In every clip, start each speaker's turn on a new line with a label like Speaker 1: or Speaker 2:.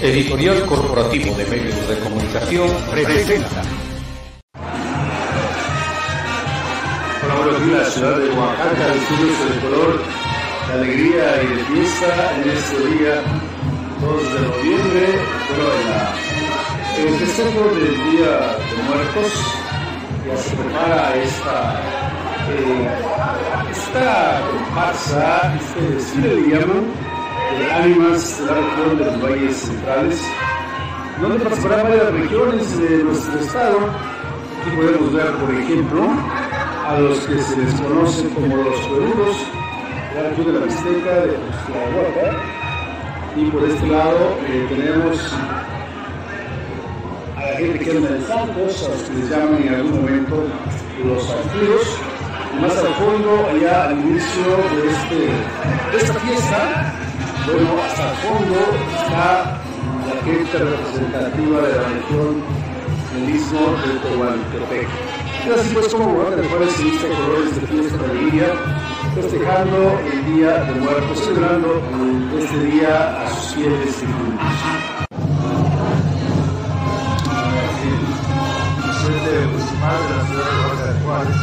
Speaker 1: Editorial Corporativo de Medios de Comunicación presenta.
Speaker 2: Hola, buenos días, ciudad de Oaxaca, disfrute de color, de alegría y de fiesta en este día 2 de noviembre, en el festejo del Día de Muertos. Ya se prepara esta comparsa, este desfile le llaman, de ánimas de la región de los valles centrales, donde participarán varias regiones de nuestro estado. Aquí podemos ver, por ejemplo, a los que se les conoce como los pueblos de la región de la Mixteca, de Oaxaca, y por este lado tenemos a la gente que anda en Santos, a los que les llaman en algún momento los arqueros. Más al fondo, allá al inicio de esta fiesta, bueno, hasta el fondo está la gente representativa de la región del istmo de Tehuantepec. Es así pues como van a dejar se viste colores de fiesta de alegría, festejando el Día de Muertos, celebrando este día a sus fieles difuntos. El presidente municipal de la ciudad de Oaxaca de Juárez,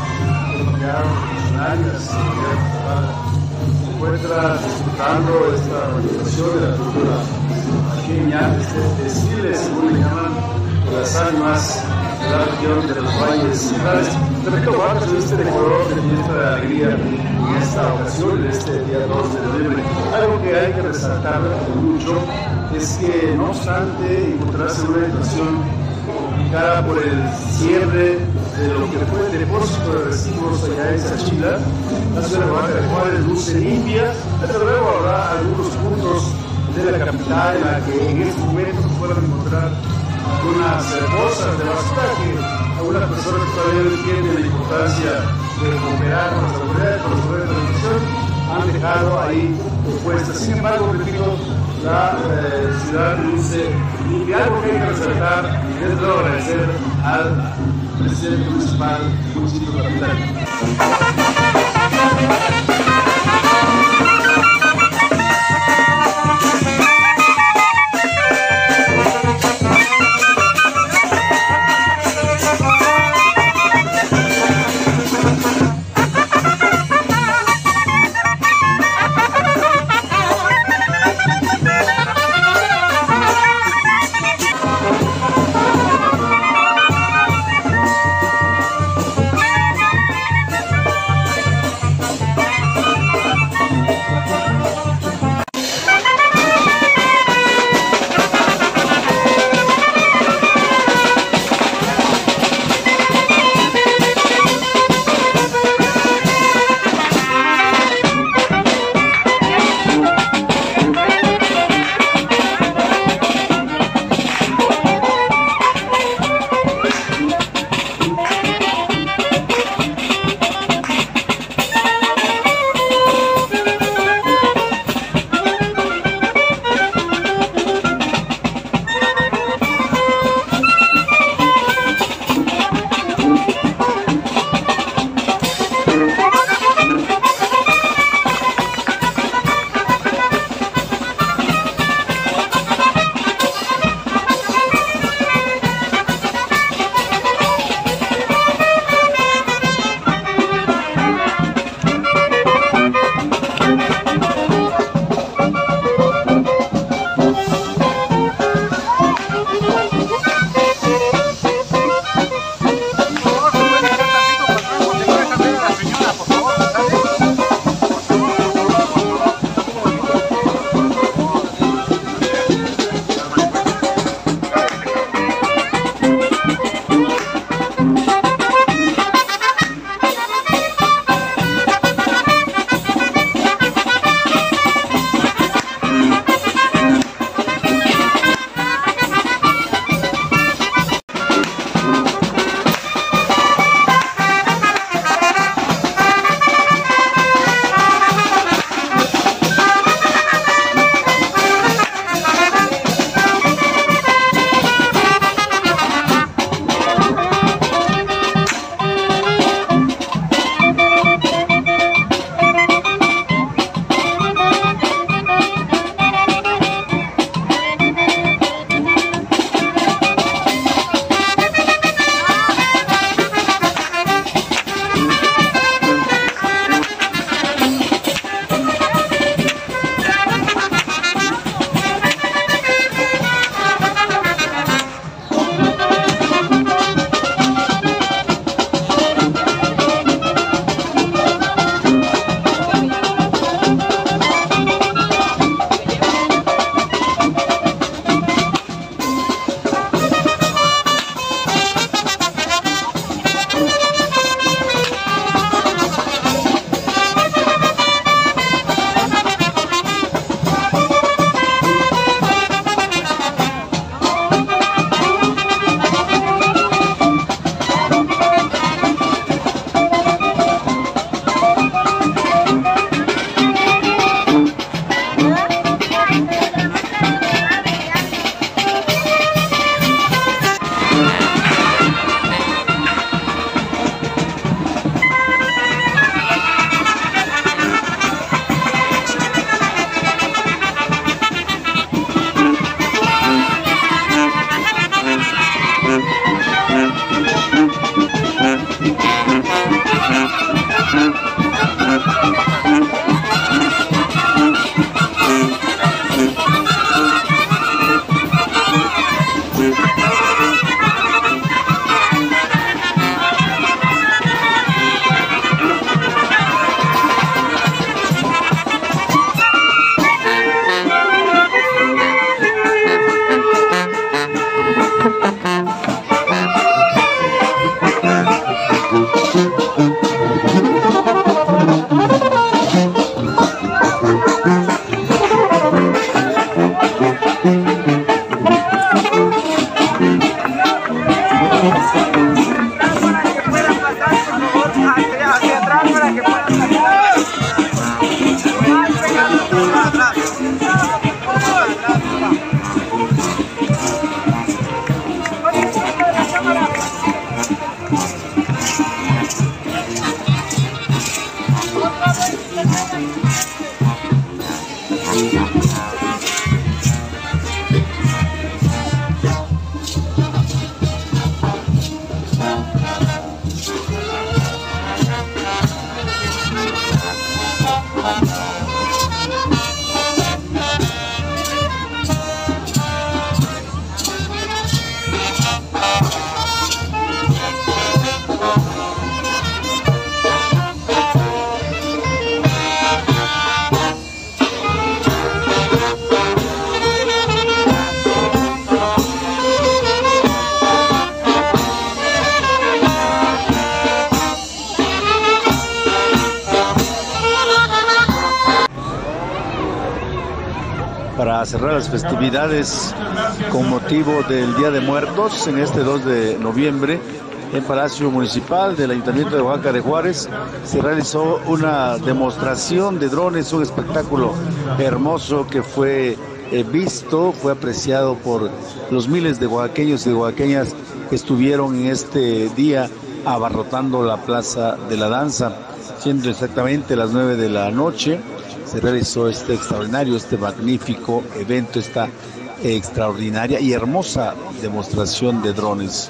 Speaker 2: se encuentra disfrutando esta manifestación de la cultura oaxaqueña, este desfile, según le llaman, de las ánimas de la región de los valles centrales. Repito, Oaxaca se viste de color de fiesta de alegría en esta ocasión, en este día 2 de noviembre. Algo que hay que resaltar mucho es que, no obstante encontrarse en una situación complicada por el cierre de lo que fue el depósito de residuos allá en Sachila, la ciudad de Oaxaca de Juárez luce limpia, pero luego habrá algunos puntos de la capital en la que en este momento se puedan encontrar algunas bolsas de basura que algunas personas todavía no entienden la importancia de cooperar con las autoridades, con los poderes de la administración, han dejado ahí puestas. Sin embargo, repito, la ciudad luce limpia. Algo que hay que resaltar y desde luego agradecer al presidente municipal del municipio de Capital.
Speaker 3: Para cerrar las festividades con motivo del Día de Muertos en este 2 de noviembre en Palacio Municipal del Ayuntamiento de Oaxaca de Juárez se realizó una demostración de drones, un espectáculo hermoso que fue visto, fue apreciado por los miles de oaxaqueños y de oaxaqueñas que estuvieron en este día abarrotando la Plaza de la Danza, siendo exactamente las 9 de la noche. Se realizó este extraordinario, este magnífico evento, esta extraordinaria y hermosa demostración de drones.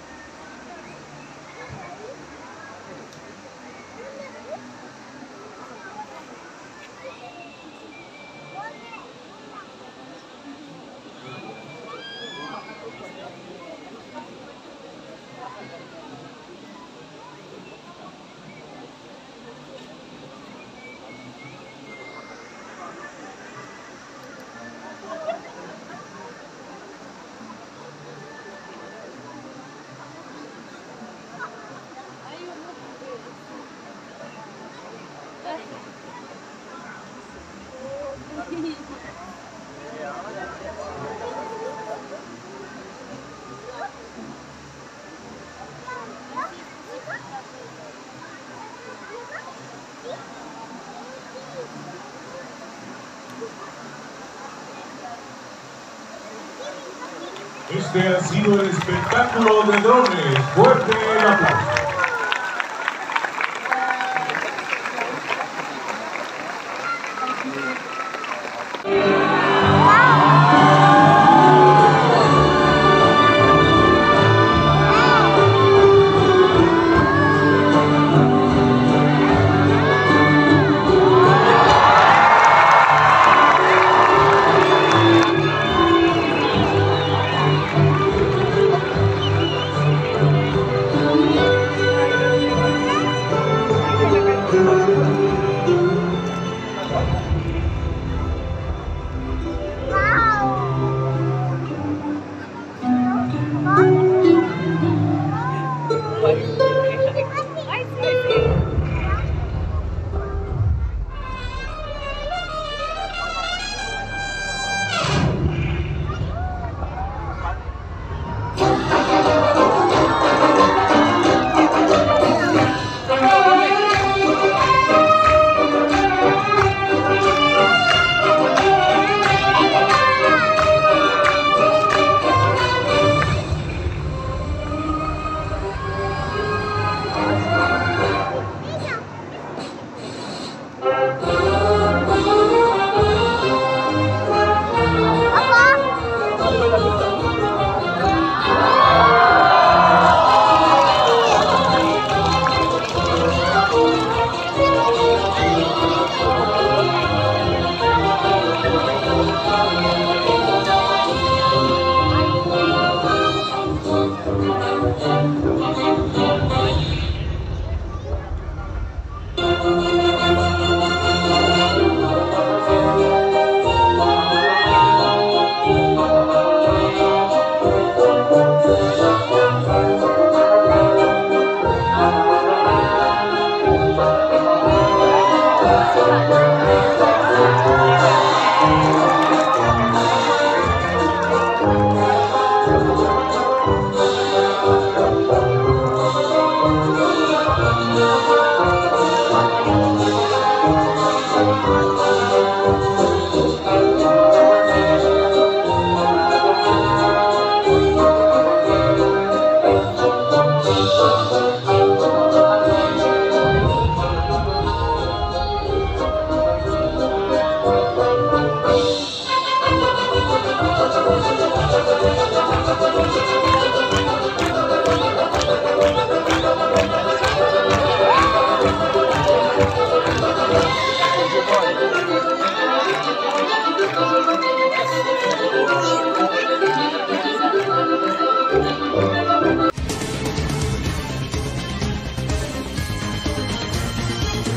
Speaker 4: Este ha sido el espectáculo de drones. Fuerte el aplauso.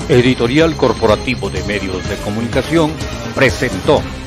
Speaker 1: Editorial Corporativo de Medios de Comunicación presentó